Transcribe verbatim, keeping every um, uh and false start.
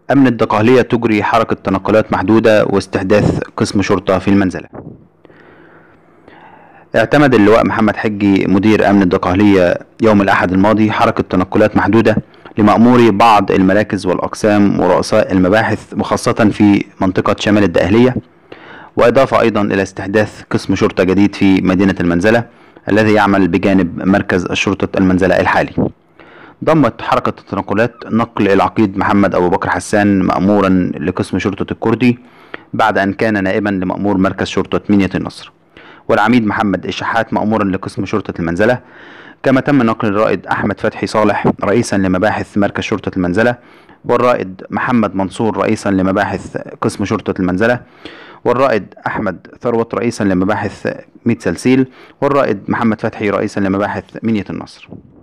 أمن الدقهلية تجري حركة تنقلات محدودة واستحداث قسم شرطة في المنزلة. اعتمد اللواء محمد حجي مدير أمن الدقهلية يوم الأحد الماضي حركة تنقلات محدودة لمأموري بعض المراكز والأقسام ورؤساء المباحث وخاصة في منطقة شمال الدقهلية، وإضافة أيضا إلى استحداث قسم شرطة جديد في مدينة المنزلة الذي يعمل بجانب مركز الشرطة المنزلة الحالي. ضمت حركة التنقلات نقل العقيد محمد أبو بكر حسان مأمورا لقسم شرطة الكردي بعد أن كان نائبا لمأمور مركز شرطة منية النصر، والعميد محمد الشحات مأمورا لقسم شرطة المنزلة. كما تم نقل الرائد أحمد فتحي صالح رئيسا لمباحث مركز شرطة المنزلة، والرائد محمد منصور رئيسا لمباحث قسم شرطة المنزلة، والرائد أحمد ثروت رئيسا لمباحث ميت سلسيل، والرائد محمد فتحي رئيسا لمباحث منية النصر.